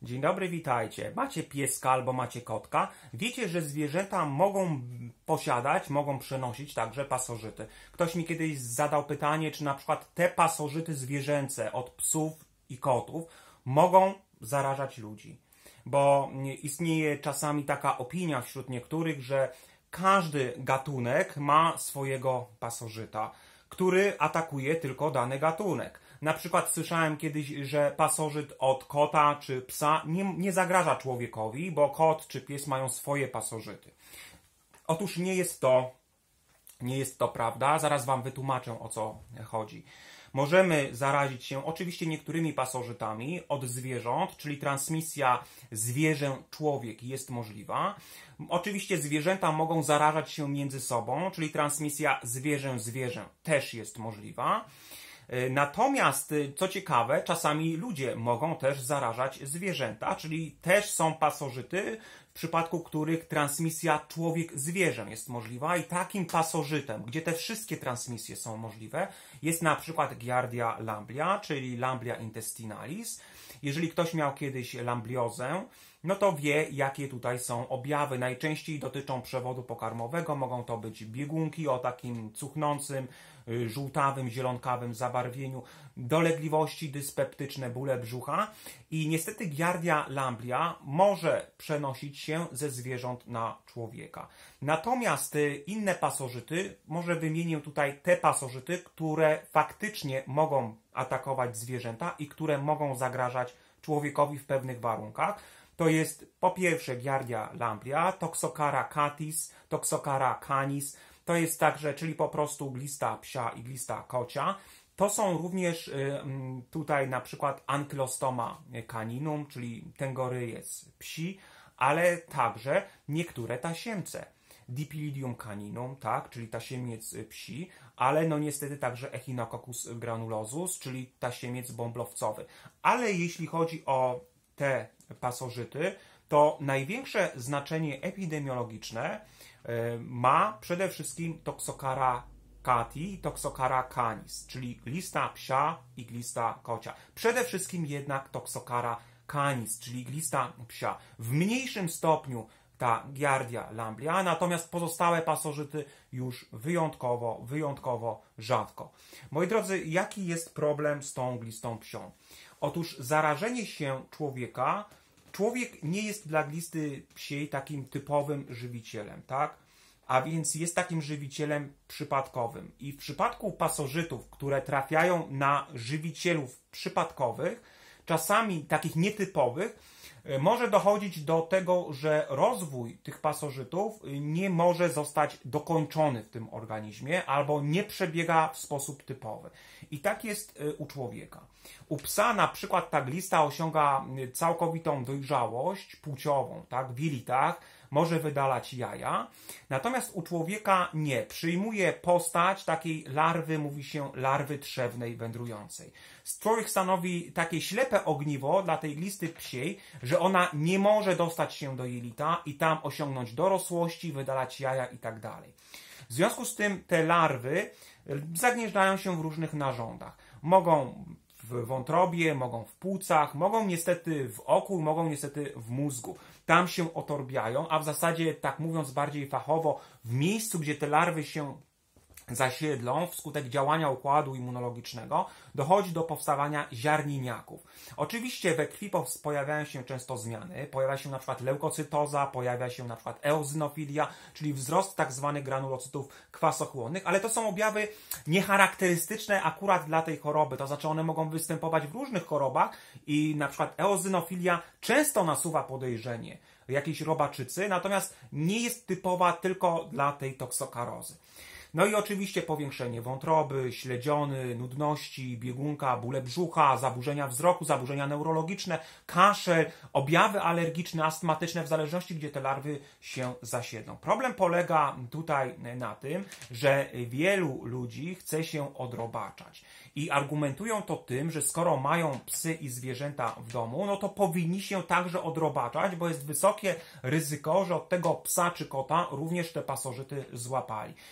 Dzień dobry, witajcie. Macie pieska albo macie kotka. Wiecie, że zwierzęta mogą posiadać, mogą przenosić także pasożyty. Ktoś mi kiedyś zadał pytanie, czy na przykład te pasożyty zwierzęce od psów i kotów mogą zarażać ludzi. Bo istnieje czasami taka opinia wśród niektórych, że każdy gatunek ma swojego pasożyta, który atakuje tylko dany gatunek. Na przykład słyszałem kiedyś, że pasożyt od kota czy psa nie zagraża człowiekowi, bo kot czy pies mają swoje pasożyty. Otóż nie jest to prawda. Zaraz wam wytłumaczę, o co chodzi. Możemy zarazić się oczywiście niektórymi pasożytami od zwierząt, czyli transmisja zwierzę-człowiek jest możliwa. Oczywiście zwierzęta mogą zarażać się między sobą, czyli transmisja zwierzę-zwierzę też jest możliwa. Natomiast, co ciekawe, czasami ludzie mogą też zarażać zwierzęta, czyli też są pasożyty, w przypadku których transmisja człowiek-zwierzę jest możliwa i takim pasożytem, gdzie te wszystkie transmisje są możliwe, jest na przykład Giardia lamblia, czyli Lamblia intestinalis. Jeżeli ktoś miał kiedyś lambliozę, no to wie, jakie tutaj są objawy. Najczęściej dotyczą przewodu pokarmowego, mogą to być biegunki o takim cuchnącym, żółtawym, zielonkawym zabarwieniu, dolegliwości dyspeptyczne, bóle brzucha i niestety Giardia lamblia może przenosić się ze zwierząt na człowieka. Natomiast inne pasożyty, może wymienię tutaj te pasożyty, które faktycznie mogą atakować zwierzęta i które mogą zagrażać człowiekowi w pewnych warunkach. To jest po pierwsze Giardia lamblia, Toxocara catis, Toxocara canis. To jest także, czyli po prostu glista psia i glista kocia. To są również tutaj na przykład Ankylostoma caninum, czyli tęgoryjec psi, ale także niektóre tasiemce. Dipilidium caninum, tak, czyli tasiemiec psi, ale no niestety także Echinococcus granulosus, czyli tasiemiec bąblowcowy. Ale jeśli chodzi o te pasożyty, to największe znaczenie epidemiologiczne ma przede wszystkim Toxocara cati i Toxocara canis, czyli glista psia i glista kocia. Przede wszystkim jednak Toxocara canis, czyli glista psia. W mniejszym stopniu ta Giardia lamblia, natomiast pozostałe pasożyty już wyjątkowo rzadko. Moi drodzy, jaki jest problem z tą glistą psią? Otóż zarażenie się człowieka, człowiek nie jest dla glisty psiej takim typowym żywicielem, tak? A więc jest takim żywicielem przypadkowym. I w przypadku pasożytów, które trafiają na żywicielów przypadkowych, czasami takich nietypowych, może dochodzić do tego, że rozwój tych pasożytów nie może zostać dokończony w tym organizmie albo nie przebiega w sposób typowy. I tak jest u człowieka. U psa na przykład ta glista osiąga całkowitą dojrzałość płciową, tak, w jelitach, może wydalać jaja, natomiast u człowieka nie. Przyjmuje postać takiej larwy, mówi się larwy trzewnej wędrującej. Człowiek stanowi takie ślepe ogniwo dla tej glisty psiej, że ona nie może dostać się do jelita i tam osiągnąć dorosłości, wydalać jaja i tak dalej. W związku z tym te larwy zagnieżdżają się w różnych narządach. Mogą w wątrobie, mogą w płucach, mogą niestety w oku, mogą niestety w mózgu. Tam się otorbiają, a w zasadzie, tak mówiąc bardziej fachowo, w miejscu, gdzie te larwy się zasiedlą wskutek działania układu immunologicznego, dochodzi do powstawania ziarniniaków. Oczywiście we krwi pojawiają się często zmiany, pojawia się na przykład leukocytoza, pojawia się na przykład eozynofilia, czyli wzrost tak zwanych granulocytów kwasochłonnych, ale to są objawy niecharakterystyczne akurat dla tej choroby, to znaczy one mogą występować w różnych chorobach i na przykład eozynofilia często nasuwa podejrzenie jakiejś robaczycy, natomiast nie jest typowa tylko dla tej toksokarozy. No i oczywiście powiększenie wątroby, śledziony, nudności, biegunka, bóle brzucha, zaburzenia wzroku, zaburzenia neurologiczne, kaszel, objawy alergiczne, astmatyczne, w zależności gdzie te larwy się zasiedlą. Problem polega tutaj na tym, że wielu ludzi chce się odrobaczać i argumentują to tym, że skoro mają psy i zwierzęta w domu, no to powinni się także odrobaczać, bo jest wysokie ryzyko, że od tego psa czy kota również te pasożyty złapali. Są komentarze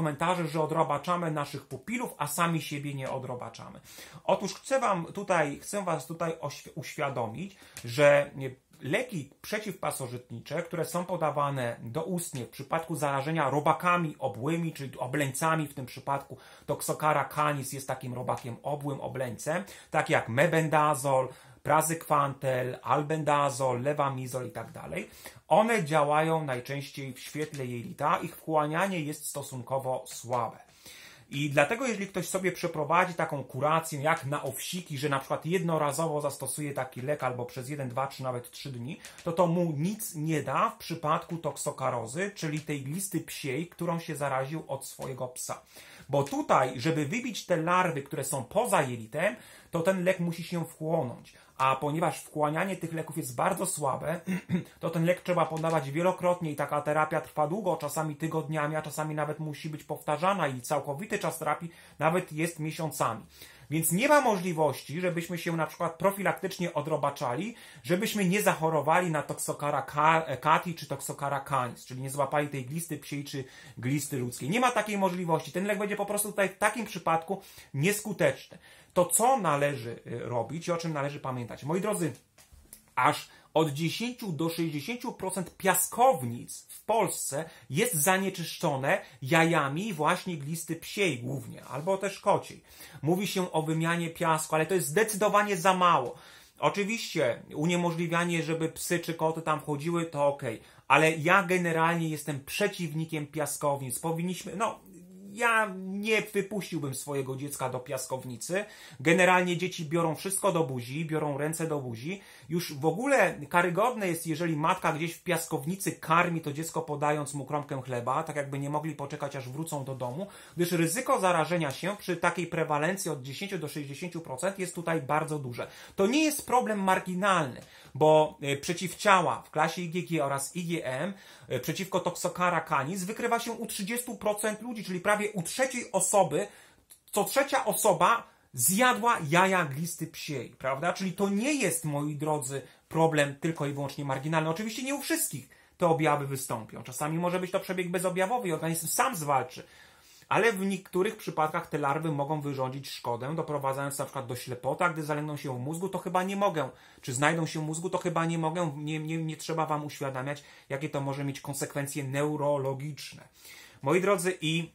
komentarze, że odrobaczamy naszych pupilów, a sami siebie nie odrobaczamy. Otóż chcę Was tutaj uświadomić, że leki przeciwpasożytnicze, które są podawane doustnie w przypadku zarażenia robakami obłymi, czy obleńcami, w tym przypadku Toxocara canis jest takim robakiem obłym, obleńcem, tak jak mebendazol, prazyquantel, albendazol, levamizol i tak dalej. One działają najczęściej w świetle jelita, ich wchłanianie jest stosunkowo słabe. I dlatego, jeżeli ktoś sobie przeprowadzi taką kurację, jak na owsiki, że na przykład jednorazowo zastosuje taki lek albo przez 1, 2, czy nawet 3 dni, to mu nic nie da w przypadku toksokarozy, czyli tej glisty psiej, którą się zaraził od swojego psa. Bo tutaj, żeby wybić te larwy, które są poza jelitem, to ten lek musi się wchłonąć. A ponieważ wchłanianie tych leków jest bardzo słabe, to ten lek trzeba podawać wielokrotnie i taka terapia trwa długo, czasami tygodniami, a czasami nawet musi być powtarzana i całkowity czas terapii nawet jest miesiącami. Więc nie ma możliwości, żebyśmy się na przykład profilaktycznie odrobaczali, żebyśmy nie zachorowali na Toxocara cati czy Toxocara canis, czyli nie złapali tej glisty psiej czy glisty ludzkiej. Nie ma takiej możliwości. Ten lek będzie po prostu tutaj w takim przypadku nieskuteczny. To co należy robić i o czym należy pamiętać? Moi drodzy, aż od 10 do 60% piaskownic w Polsce jest zanieczyszczone jajami właśnie glisty psiej głównie, albo też kociej. Mówi się o wymianie piasku, ale to jest zdecydowanie za mało. Oczywiście uniemożliwianie, żeby psy czy koty tam wchodziły, to okej. Ale ja generalnie jestem przeciwnikiem piaskownic. Ja nie wypuściłbym swojego dziecka do piaskownicy. Generalnie dzieci biorą wszystko do buzi, biorą ręce do buzi. Już w ogóle karygodne jest, jeżeli matka gdzieś w piaskownicy karmi to dziecko, podając mu kromkę chleba, tak jakby nie mogli poczekać, aż wrócą do domu, gdyż ryzyko zarażenia się przy takiej prewalencji od 10 do 60% jest tutaj bardzo duże. To nie jest problem marginalny, bo przeciwciała w klasie IgG oraz IgM przeciwko Toxocara canis wykrywa się u 30% ludzi, czyli prawie u trzeciej osoby, co trzecia osoba zjadła jaja glisty psiej, prawda? Czyli to nie jest, moi drodzy, problem tylko i wyłącznie marginalny. Oczywiście nie u wszystkich te objawy wystąpią. Czasami może być to przebieg bezobjawowy i organizm sam zwalczy. Ale w niektórych przypadkach te larwy mogą wyrządzić szkodę, doprowadzając na przykład do ślepoty, a gdy zalęgną się w mózgu, to chyba nie mogę. Czy znajdą się w mózgu, to chyba nie mogę. Nie trzeba Wam uświadamiać, jakie to może mieć konsekwencje neurologiczne. Moi drodzy, i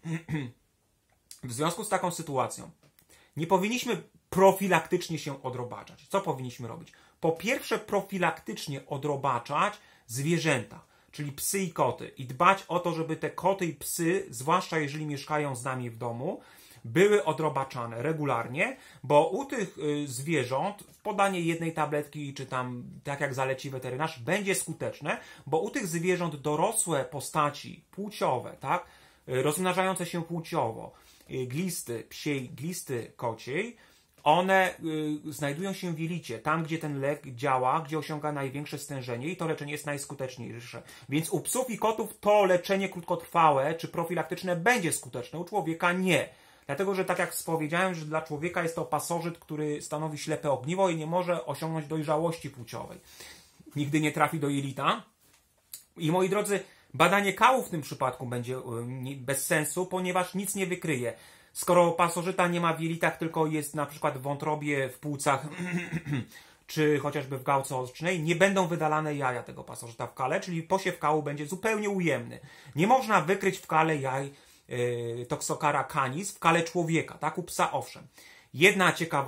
w związku z taką sytuacją nie powinniśmy profilaktycznie się odrobaczać. Co powinniśmy robić? Po pierwsze, profilaktycznie odrobaczać zwierzęta, czyli psy i koty, i dbać o to, żeby te koty i psy, zwłaszcza jeżeli mieszkają z nami w domu, były odrobaczane regularnie, bo u tych zwierząt podanie jednej tabletki, czy tam tak jak zaleci weterynarz, będzie skuteczne, bo u tych zwierząt dorosłe postaci płciowe, tak, rozmnażające się płciowo, glisty psiej, glisty kociej, one znajdują się w jelicie, tam gdzie ten lek działa, gdzie osiąga największe stężenie i to leczenie jest najskuteczniejsze. Więc u psów i kotów to leczenie krótkotrwałe czy profilaktyczne będzie skuteczne, u człowieka nie. Dlatego, że tak jak powiedziałem, że dla człowieka jest to pasożyt, który stanowi ślepe ogniwo i nie może osiągnąć dojrzałości płciowej. Nigdy nie trafi do jelita. I moi drodzy, badanie kału w tym przypadku będzie bez sensu, ponieważ nic nie wykryje. Skoro pasożyta nie ma w jelitach, tylko jest na przykład w wątrobie, w płucach, czy chociażby w gałce ocznej, nie będą wydalane jaja tego pasożyta w kale, czyli posiew kału będzie zupełnie ujemny. Nie można wykryć w kale jaj Toxocara canis, w kale człowieka, tak? U psa owszem. Jedna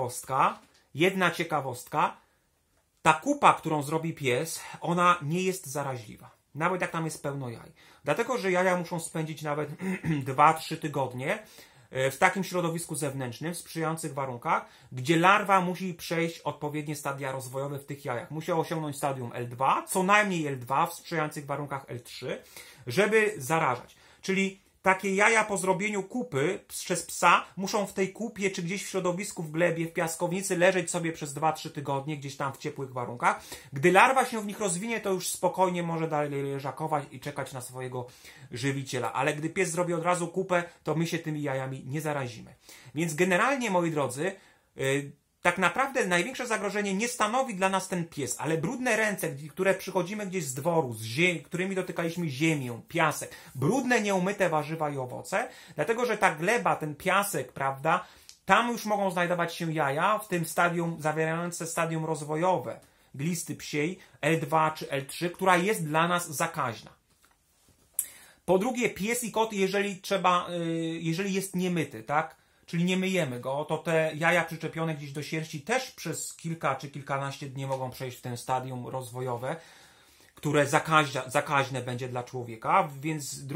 ciekawostka, ta kupa, którą zrobi pies, ona nie jest zaraźliwa. Nawet jak tam jest pełno jaj. Dlatego, że jaja muszą spędzić nawet 2-3 tygodnie w takim środowisku zewnętrznym, w sprzyjających warunkach, gdzie larwa musi przejść odpowiednie stadia rozwojowe w tych jajach. Musi osiągnąć stadium L2, co najmniej L2 w sprzyjających warunkach L3, żeby zarażać. Czyli takie jaja po zrobieniu kupy przez psa muszą w tej kupie, czy gdzieś w środowisku, w glebie, w piaskownicy leżeć sobie przez 2-3 tygodnie, gdzieś tam w ciepłych warunkach. Gdy larwa się w nich rozwinie, to już spokojnie może dalej leżakować i czekać na swojego żywiciela. Ale gdy pies zrobi od razu kupę, to my się tymi jajami nie zarazimy. Więc generalnie, moi drodzy, tak naprawdę największe zagrożenie nie stanowi dla nas ten pies, ale brudne ręce, które przychodzimy gdzieś z dworu, którymi dotykaliśmy ziemię, piasek, brudne, nieumyte warzywa i owoce, dlatego że ta gleba, ten piasek, prawda, tam już mogą znajdować się jaja w tym stadium, zawierające stadium rozwojowe glisty psiej L2 czy L3, która jest dla nas zakaźna. Po drugie, pies i kot, jeżeli jest niemyty, tak? Czyli nie myjemy go, to te jaja przyczepione gdzieś do sierści też przez kilka czy kilkanaście dni mogą przejść w ten stadium rozwojowe, które zakaźne będzie dla człowieka. Więc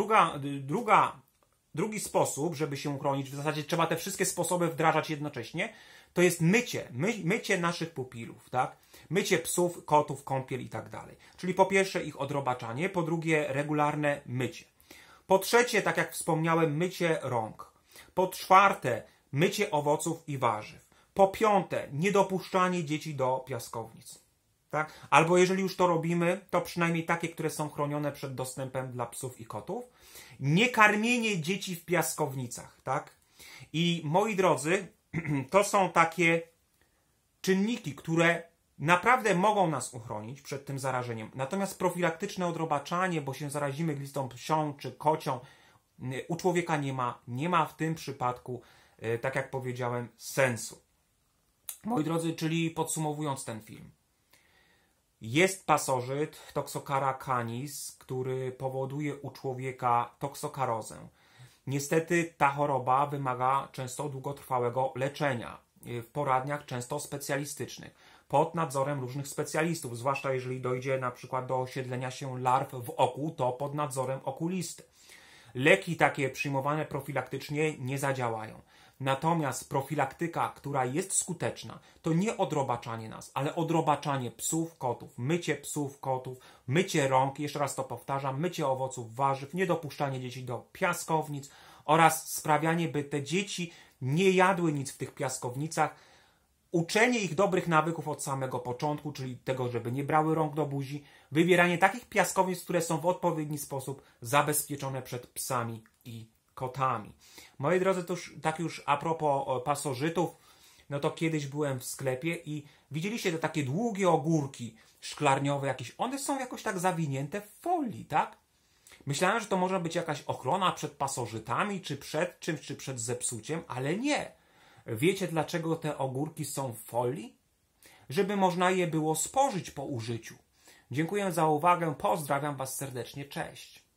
drugi sposób, żeby się uchronić, w zasadzie trzeba te wszystkie sposoby wdrażać jednocześnie, to jest mycie naszych pupilów, tak? Mycie psów, kotów, kąpiel i tak dalej. Czyli po pierwsze ich odrobaczanie, po drugie regularne mycie. Po trzecie, tak jak wspomniałem, mycie rąk. Po czwarte, mycie owoców i warzyw. Po piąte, niedopuszczanie dzieci do piaskownic. Tak? Albo jeżeli już to robimy, to przynajmniej takie, które są chronione przed dostępem dla psów i kotów. Nie karmienie dzieci w piaskownicach. Tak? I moi drodzy, to są takie czynniki, które naprawdę mogą nas uchronić przed tym zarażeniem. Natomiast profilaktyczne odrobaczanie, bo się zarazimy glistą psią czy kocią, u człowieka nie ma w tym przypadku, tak jak powiedziałem, sensu. Moi drodzy, czyli podsumowując ten film. Jest pasożyt Toxocara canis, który powoduje u człowieka toksokarozę. Niestety ta choroba wymaga często długotrwałego leczenia, w poradniach często specjalistycznych, pod nadzorem różnych specjalistów, zwłaszcza jeżeli dojdzie na przykład do osiedlenia się larw w oku, to pod nadzorem okulisty. Leki takie przyjmowane profilaktycznie nie zadziałają. Natomiast profilaktyka, która jest skuteczna, to nie odrobaczanie nas, ale odrobaczanie psów, kotów, mycie psów, kotów, mycie rąk, jeszcze raz to powtarzam, mycie owoców, warzyw, niedopuszczanie dzieci do piaskownic oraz sprawianie, by te dzieci nie jadły nic w tych piaskownicach, uczenie ich dobrych nawyków od samego początku, czyli tego, żeby nie brały rąk do buzi, wybieranie takich piaskownic, które są w odpowiedni sposób zabezpieczone przed psami i kotami. Moi drodzy, to już a propos pasożytów, no to kiedyś byłem w sklepie i widzieliście te takie długie ogórki szklarniowe jakieś, one są jakoś tak zawinięte w folii, tak? Myślałem, że to może być jakaś ochrona przed pasożytami, czy przed czymś, czy przed zepsuciem, ale nie. Wiecie, dlaczego te ogórki są w folii? Żeby można je było spożyć po użyciu. Dziękuję za uwagę, pozdrawiam Was serdecznie, cześć.